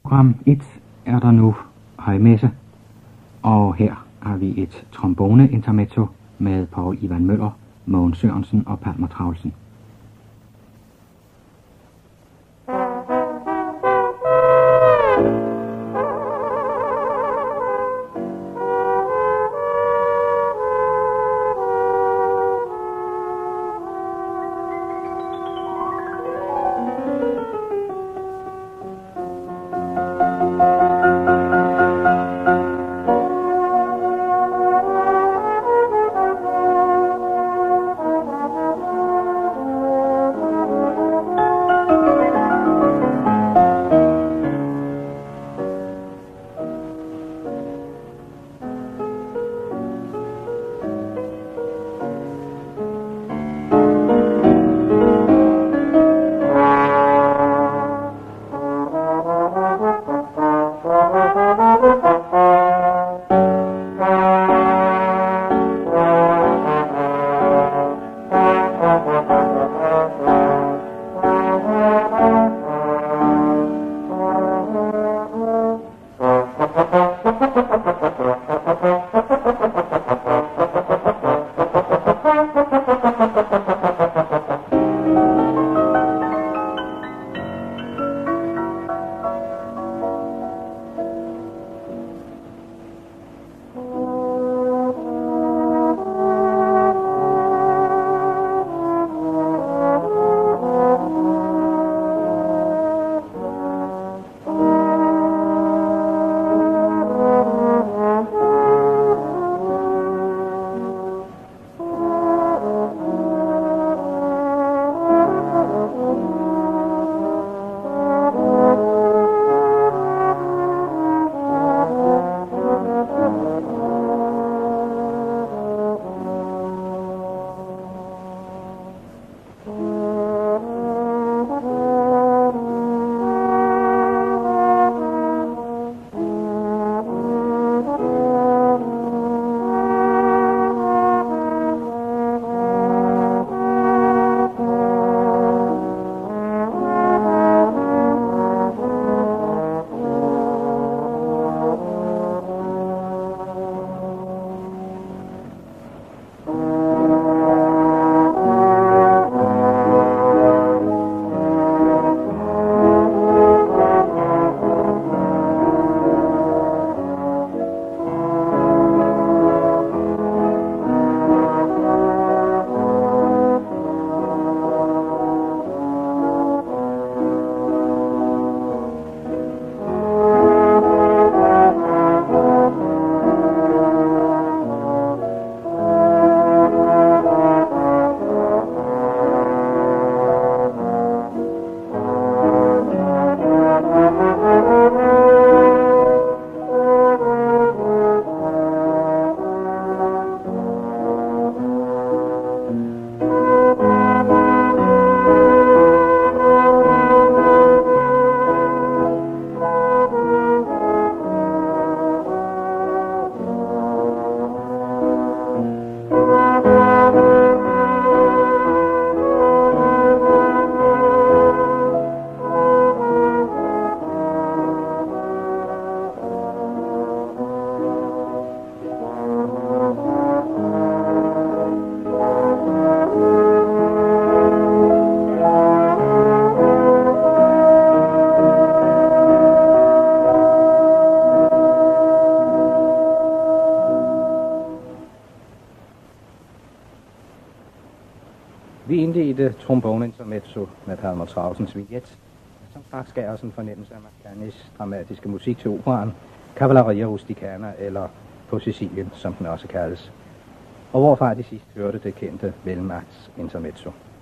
Program 1 er der nu højmesse, og her har vi et trombone-intermezzo med Poul Ivan Møller, Mogens Sørensen og Palmer Traulsen. Vi indledte trombone-intermezzo med Palmer Traulsens vignet, som straks gav os en fornemmelse af Mascanis dramatiske musik til operaen, Cavalleria Rusticana, eller På Sicilien, som den også kaldes, og hvorfra de sidst hørte det kendte Velmarks intermezzo.